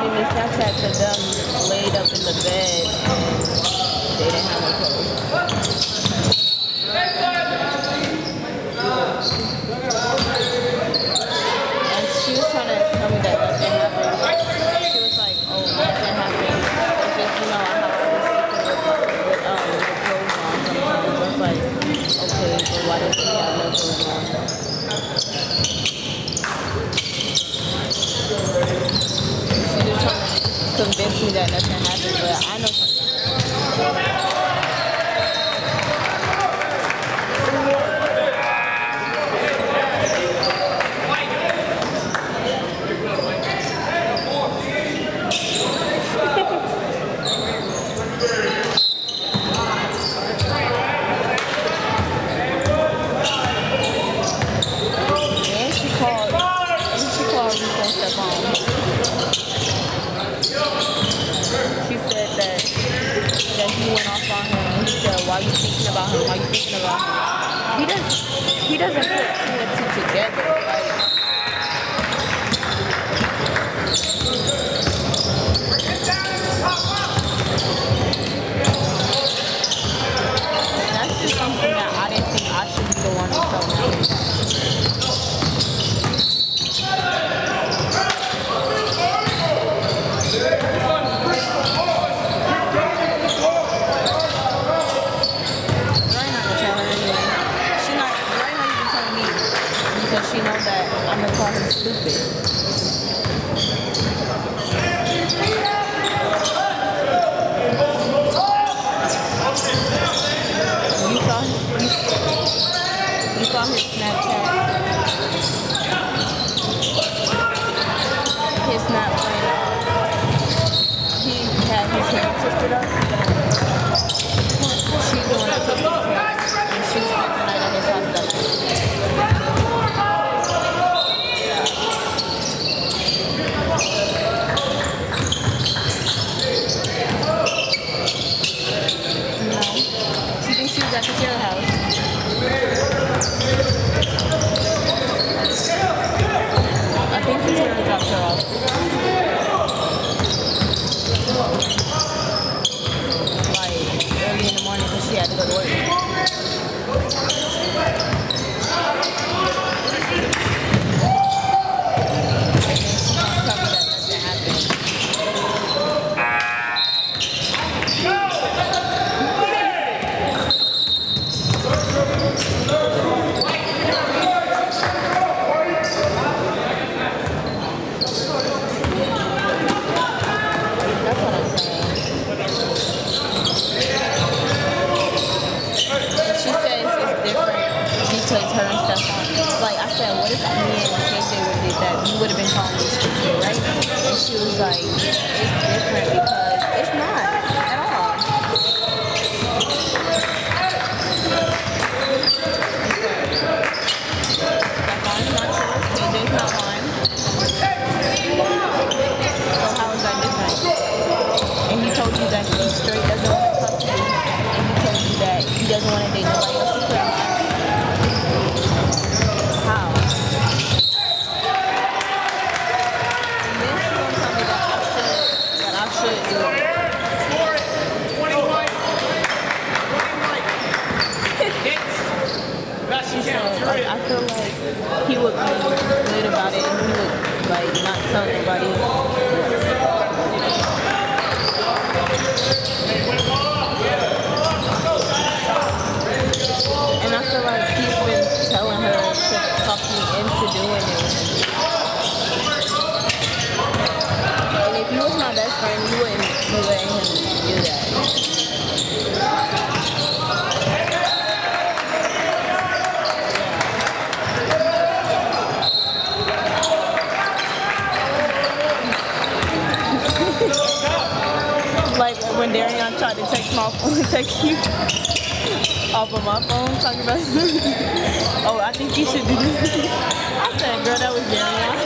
sending the Snapchat to them laid up in the bed and they didn't have no clothes. And she was trying to tell me that nothing happened. She was like, oh, nothing happened. It's just, you know, how I was sleeping with clothes on sometimes. I was like, okay, so why did she have no clothes on? She was trying to convince me that nothing happened, but I know something happened. She said that he went off on him and he said, why are you thinking about him? Why are you thinking about him? He doesn't put two and two together. Like, that's just something that I didn't think I should be the one to tell him. She knows that I'm gonna call him stupid. You saw his Snapchat. His snap when he had his hair twisted up. She's the one that took his hair, and she spent the night at his house that night. At the jail house. I think the Taylor dropped her off. Like early in the morning because she had to go to work. Her and stuff on. Like I said, what if me and KJ would have did that? You would have been calling me stupid, right? And she was like, it's different because it's not at all. That mine's not yours, KJ's not mine. So how is that different? And he told you that he straight doesn't want to talk to you. And he told you that he doesn't want to date nobody else to play. How? And then she gonna tell me that I should do it. I feel like he would be good about it and he would like not tell nobody. And I feel like he's been telling her to talk me into doing it. And if he was my best friend, you wouldn't be letting him do that. Like when Darian tried to text you off of my phone talking about oh, I think you should do this. I said, girl, that was Darian.